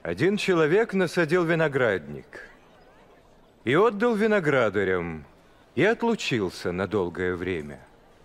Один человек насадил виноградник и отдал виноградарям, и отлучился на долгое время.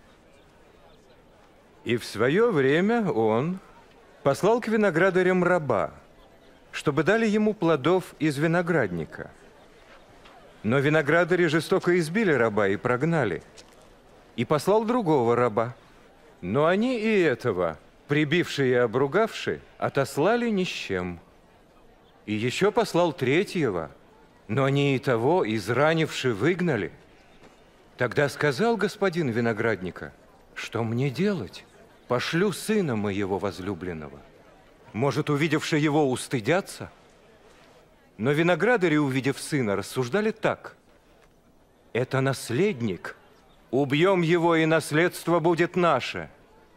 И в свое время он послал к виноградарям раба, чтобы дали ему плодов из виноградника. Но виноградари жестоко избили раба и прогнали. И послал другого раба. Но они и этого, прибившие и обругавши, отослали ни с чем. И еще послал третьего, но они и того, изранивши, выгнали. Тогда сказал господин виноградника: что мне делать? Пошлю сына моего возлюбленного. Может, увидевши его, устыдятся? Но виноградари, увидев сына, рассуждали так: это наследник, убьем его, и наследство будет наше.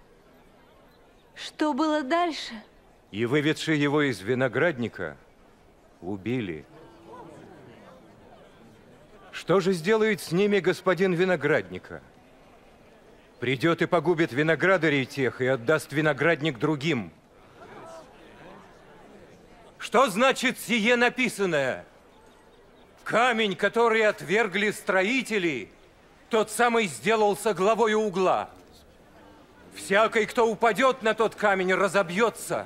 Что было дальше? И, выведши его из виноградника, убили. Что же сделает с ними господин виноградника? Придет и погубит виноградарей тех, и отдаст виноградник другим. Что значит сие написанное? Камень, который отвергли строители, тот самый сделался главою угла. Всякий, кто упадет на тот камень, разобьется.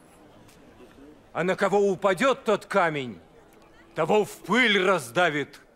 А на кого упадет тот камень, того в пыль раздавит.